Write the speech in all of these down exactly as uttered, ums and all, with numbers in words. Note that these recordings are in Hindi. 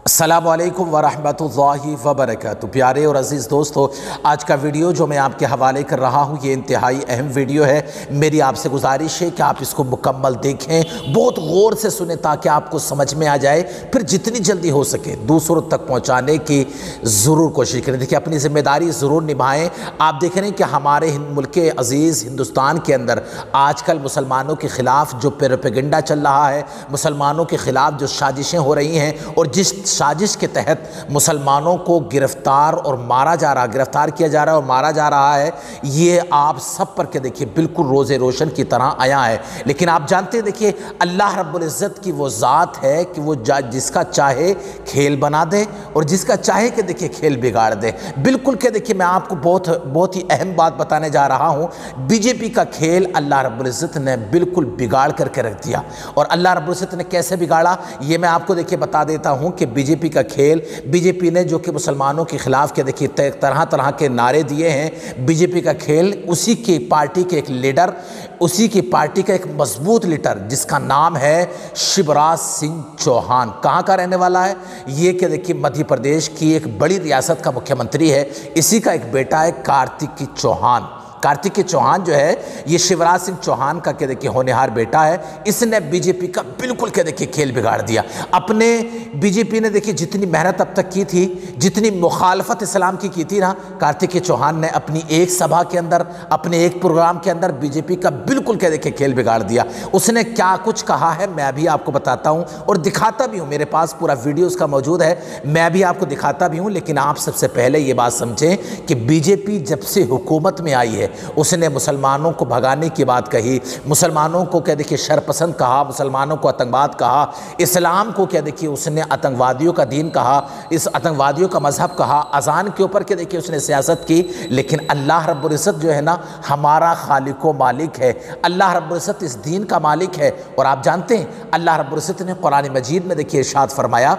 अस्सलामु अलैकुम वरहमतुल्लाहि वबरकातुहू। प्यारे और अज़ीज़ दोस्तों, आज का वीडियो जो मैं आपके हवाले कर रहा हूँ ये इंतहाई अहम वीडियो है। मेरी आपसे गुजारिश है कि आप इसको मुकम्मल देखें, बहुत गौर से सुने ताकि आपको समझ में आ जाए, फिर जितनी जल्दी हो सके दूसरों तक पहुँचाने की ज़रूर कोशिश करें। देखिए, अपनी ज़िम्मेदारी ज़रूर निभाएँ। आप देख रहे हैं कि हमारे मुल्क अज़ीज़ हिंदुस्तान के अंदर आजकल मुसलमानों के ख़िलाफ़ जो प्रोपेगेंडा चल रहा है, मुसलमानों के ख़िलाफ़ जो साजिशें हो रही हैं और जिस साजिश के तहत मुसलमानों को गिरफ्तार और मारा जा रहा गिरफ्तार किया जा रहा है और मारा जा रहा है, ये आप सब पर के देखिए बिल्कुल रोज़े रोशन की तरह आया है। लेकिन आप जानते हैं, देखिए अल्लाह रब्बुल इज़्ज़त की वो ज़ात है कि वो जिसका चाहे खेल बना दे और जिसका चाहे कि देखिए खेल बिगाड़ दे। बिल्कुल के देखिए मैं आपको बहुत बहुत ही अहम बात बताने जा रहा हूँ। बीजेपी का खेल अल्लाह रब्बुल इज़्ज़त ने बिल्कुल बिगाड़ करके रख दिया। और अल्लाह रब्बुल इज़्ज़त ने कैसे बिगाड़ा ये मैं आपको देखिए बता देता हूँ कि बीजेपी का खेल, बीजेपी ने जो कि मुसलमानों के खिलाफ के देखिए तरह तरह के नारे दिए हैं, बीजेपी का खेल उसी की पार्टी के एक लीडर, उसी की पार्टी का एक मजबूत लीडर जिसका नाम है शिवराज सिंह चौहान। कहाँ का रहने वाला है ये कि देखिए मध्य प्रदेश की एक बड़ी रियासत का मुख्यमंत्री है। इसी का एक बेटा है कार्तिकी चौहान। कार्तिकी चौहान जो है ये शिवराज सिंह चौहान का क्या देखिए होनहार बेटा है। इसने बीजेपी का बिल्कुल क्या देखिए खेल बिगाड़ दिया। अपने बीजेपी ने देखिए जितनी मेहनत अब तक की थी, जितनी मुखालफत इस्लाम की की थी ना, कार्तिकी चौहान ने अपनी एक सभा के अंदर, अपने एक प्रोग्राम के अंदर बीजेपी का बिल्कुल क्या देखिए खेल बिगाड़ दिया। उसने क्या कुछ कहा है मैं भी आपको बताता हूँ और दिखाता भी हूँ। मेरे पास पूरा वीडियो उसका मौजूद है, मैं भी आपको दिखाता भी हूँ। लेकिन आप सबसे पहले ये बात समझें कि बीजेपी जब से हुकूमत में आई है उसने मुसलमानों को भगाने की बात कही, मुसलमानों को क्या देखिए शरपसंद कहा, मुसलमानों को आतंकवाद कहा, इस्लाम को क्या देखिए उसने आतंकवादियों का दीन कहा, इस आतंकवादियों का मजहब कहा, अजान के ऊपर क्या देखिए उसने सियासत की। लेकिन अल्लाह रब्बुल इज़्ज़त जो है ना हमारा खालिक व मालिक है, अल्लाह रब्बुल इज़्ज़त इस दीन का मालिक है। और आप जानते हैं अल्लाह रब्बुल इज़्ज़त ने कुरान मजीद में देखिए इरशाद फरमाया,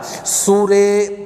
सूरे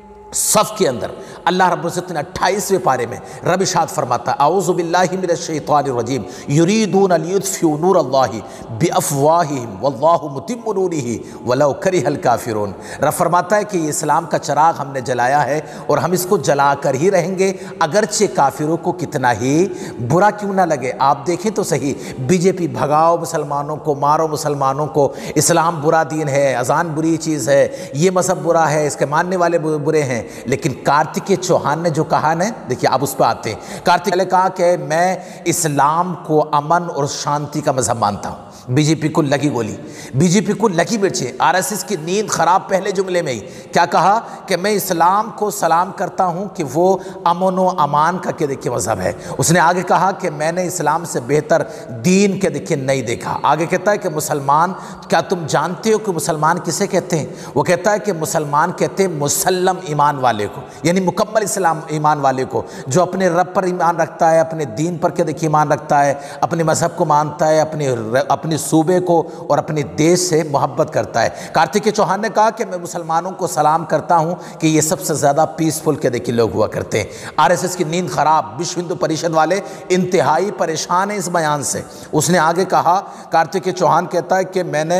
सफ़ के अंदर अल्लाह रब्बुल इज़्ज़त ने अट्ठाईसवें पारे में रब इरशाद फरमाता है, औज़ु बिल्लाहि मिनश शैतानिर रजीम, युरीदून लियुत्फ़िऊ नूरल्लाहि बिअफ़वाहिहिम वल्लाहु मुतिम्मु नूरिही वलौ करिहल काफ़िरून। रब फरमाता है कि ये इस्लाम का चिराग हमने जलाया है और हम इसको जला कर ही रहेंगे, अगरचे काफिरों को कितना ही बुरा क्यों ना लगे। आप देखें तो सही, बीजेपी भगाओ मुसलमानों को, मारो मुसलमानों को, इस्लाम बुरा दीन है, अजान बुरी चीज़ है, ये मज़हब बुरा है, इसके मानने वाले बुरे हैं। लेकिन कार्तिकी चौहान ने जो कहा ना, देखिए आप उस पर आते हैं। कार्तिक ने कहा कि मैं इस्लाम को अमन और शांति का मजहब मानता हूँ। बीजेपी को लगी गोली, बीजेपी को लगी मिर्ची, आरएसएस की नींद खराब। पहले जुमले में ही क्या कहा कि मैं इस्लाम को सलाम करता हूँ कि वो अमन व अमान का के देखिए मजहब है। उसने आगे कहा कि मैंने इस्लाम से बेहतर दीन के देखिए नहीं देखा। आगे कहता है कि मुसलमान, क्या तुम जानते हो कि मुसलमान किसे कहते हैं? वो कहता है कि मुसलमान कहते हैं मुसल्लम ईमान वाले को, यानी मुकम्मल इस्लाम ईमान वाले को, जो अपने रब पर ईमान रखता है, अपने दीन पर के देखिए ईमान रखता है, अपने मजहब को मानता है, अपने अपने सूबे को और अपने देश से मोहब्बत करता है। कार्तिकी चौहान ने कहा कि मैं मुसलमानों को सलाम करता हूं कि ये सबसे ज़्यादा पीसफुल के देखिए लोग हुआ करते हैं। आरएसएस की नींद खराब, विश्व हिंदू परिषद वाले इंतहाई परेशान हैं इस बयान से। उसने आगे कहा, कार्तिकी चौहान कहता है कि मैंने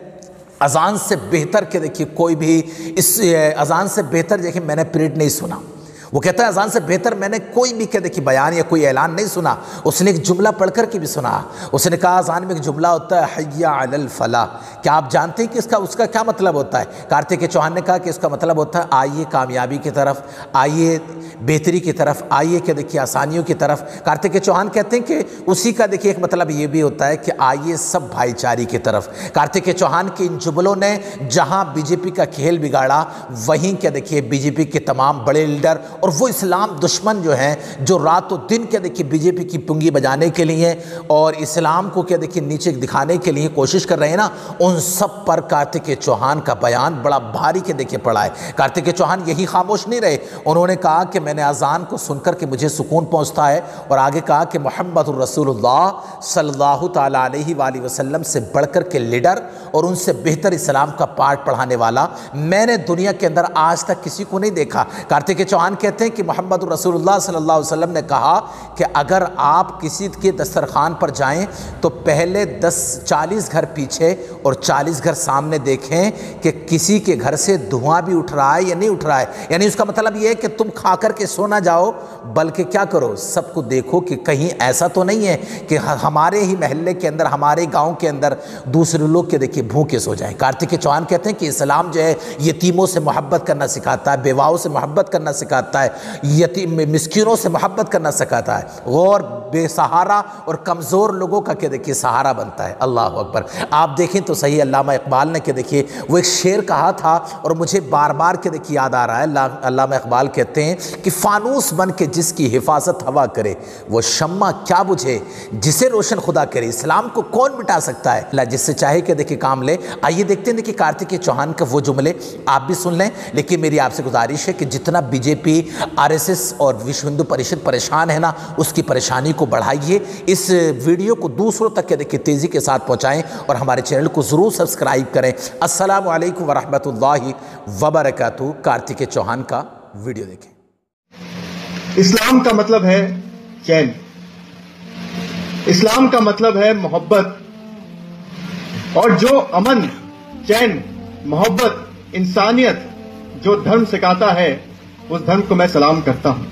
अजान से बेहतर के देखिए कोई भी इस अजान से बेहतर देखिए मैंने पीरियड नहीं सुना। वो कहता है अजान से बेहतर मैंने कोई भी क्या देखिए बयान या कोई ऐलान नहीं सुना। उसने एक जुमला पढ़कर के भी सुना। उसने कहा अजान में एक जुमला होता है, हय्या अलल फलाह। क्या आप जानते हैं कि इसका उसका क्या मतलब होता है? कार्तिकी चौहान ने कहा कि इसका मतलब होता है आइए कामयाबी की तरफ, आइए बेहतरी की तरफ, आइए क्या देखिए आसानियों की तरफ। कार्तिकी चौहान कहते हैं कि उसी का देखिए एक मतलब ये भी होता है कि आइए सब भाईचारे की तरफ। कार्तिकी चौहान के इन जुमलों ने जहाँ बीजेपी का खेल बिगाड़ा, वहीं क्या देखिए बीजेपी के तमाम बड़े लीडर और वो इस्लाम दुश्मन जो हैं, जो रातों दिन क्या देखिए बीजेपी की पुंगी बजाने के लिए और इस्लाम को क्या देखिए नीचे दिखाने के लिए कोशिश कर रहे हैं ना, उन सब पर कार्तिकी चौहान का बयान बड़ा भारी के देखिए पड़ा है। कार्तिकी चौहान यही खामोश नहीं रहे, उन्होंने कहा कि मैंने अजान को सुनकर के मुझे सुकून पहुंचता है। और आगे कहा कि मोहम्मदुर रसूलुल्लाह सल्लल्लाहु ताला अलैहि वसल्लम से बढ़कर के लीडर और उनसे बेहतर इस्लाम का पाठ पढ़ाने वाला मैंने दुनिया के अंदर आज तक किसी को नहीं देखा। कार्तिकी चौहान कहते हैं कि मोहम्मद रसूलुल्लाह सल्लल्लाहु अलैहि वसल्लम ने कहा कि अगर आप किसी के दस्तरखान पर जाएं तो पहले दस चालीस घर पीछे और चालीस घर सामने देखें कि किसी के घर से धुआं भी उठ रहा है या नहीं उठ रहा है। यानी उसका मतलब ये है कि तुम खा कर के सो ना जाओ, बल्कि क्या करो, सबको देखो कि कहीं ऐसा तो नहीं है कि हमारे ही महल्ले के अंदर, हमारे गाँव के अंदर दूसरे लोग के देखिए भूखे सो जाएं। कार्तिकेय चौहान कहते हैं कि इस्लाम जो है यतीमों से मोहब्बत करना सिखाता है, बेवाओं से मोहब्बत करना सिखाता है, यतीम मिस्किनों से मोहब्बत करना सिखाता है, और बेसहारा और कमज़ोर लोगों का क्या देखिए सहारा बनता है। अल्लाह अकबर। आप देखें तो सही, अल्लामा इकबाल ने क्या देखिए वो एक शेर कहा था और मुझे बार बार के देखिए याद आ रहा है। अल्लामा इकबाल कहते हैं कि फानूस बन के जिसकी हिफाजत हवा करे, वो शम्मा क्या बुझे जिसे रोशन खुदा करे। इस्लाम को कौन मिटा सकता है, अल्लाह जिससे चाहे कि देखिए काम ले। आइए देखते हैं देखिए कार्तिकेय चौहान का वो जुमले आप भी सुन लें, लेकिन मेरी आपसे गुजारिश है कि जितना बीजेपी, आरएसएस और विश्व हिंदू परिषद परेशान है ना, उसकी परेशानी को बढ़ाइए, इस वीडियो को दूसरों तक के देखिए तेज़ी के साथ पहुंचाएं और हमारे चैनल को ज़रूर सब्सक्राइब करें। अस्सलामु अलैकुम वरहमतुल्लाहि वबरकातुहू। कार्तिकेय चौहान का वीडियो देखें। इस्लाम का मतलब है चैन, इस्लाम का मतलब है मोहब्बत, और जो अमन, चैन, मोहब्बत, इंसानियत जो धर्म सिखाता है, उस धर्म को मैं सलाम करता हूं।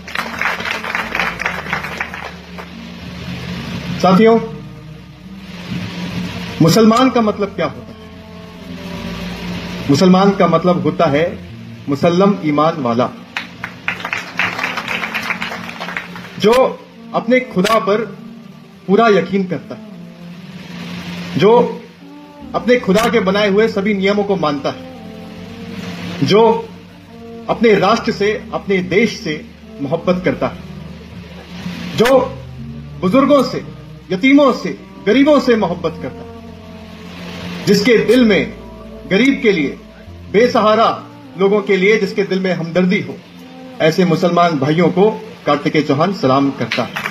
साथियों, मुसलमान का मतलब क्या होता है? मुसलमान का मतलब होता है मुसल्लम ईमान वाला, जो अपने खुदा पर पूरा यकीन करता है, जो अपने खुदा के बनाए हुए सभी नियमों को मानता है, जो अपने राष्ट्र से, अपने देश से मोहब्बत करता है, जो बुजुर्गों से, यतीमों से, गरीबों से मोहब्बत करता है, जिसके दिल में गरीब के लिए, बेसहारा लोगों के लिए जिसके दिल में हमदर्दी हो, ऐसे मुसलमान भाइयों को कार्तिकेय चौहान सलाम करता है।